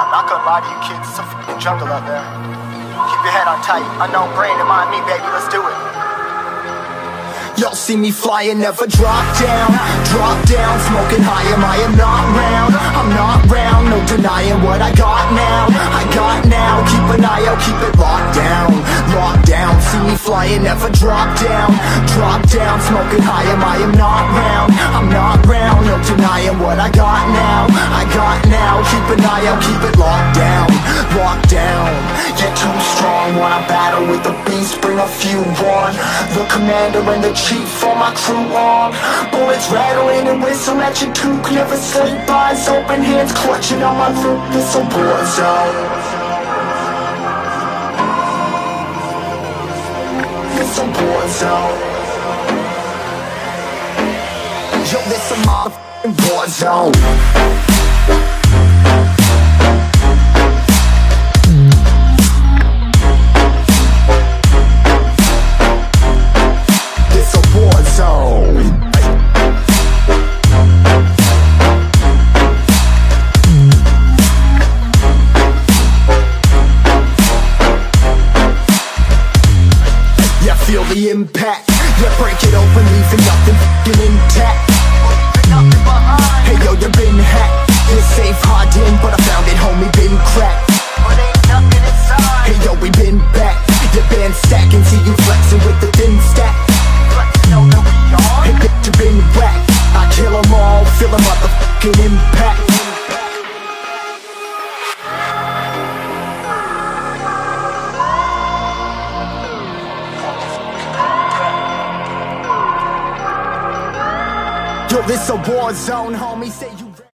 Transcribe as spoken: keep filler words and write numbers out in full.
I'm not gonna lie to you kids, it's a f***ing jungle out there. Keep your head on tight, unknown brain and mind me, baby, let's do it. Y'all see me flying, never drop down. Drop down, smoking high, am I am not round. I'm not round, no denying what I got now. I got now, keep an eye out, keep it locked down. Locked down, see me flying, never drop down. Drop down, smoking high, am I am not round. I'm not round, no denying what I got now. I got now, keep an eye out, keep it locked down. Locked down, you're too strong. Wanna battle with the beast, bring a few on. The commander and the chief for my crew on. Bullets rattling and whistle at your toque. Never sleep, eyes open, hands clutching on my loot. This a war zone. This a war zone. Yo, this a motherfucking war zone. Feel the impact, yeah, break it open, leaving nothing f***ing intact. Hey yo, you been hacked, you're safe, hard in, but I found it, homie, been cracked. Hey yo, we been back, your band stacking, see you flexing with the thin stack. Hey bitch, you been whacked, I kill them all, feel a motherfucking impact. Yo, this a war zone, homie, say you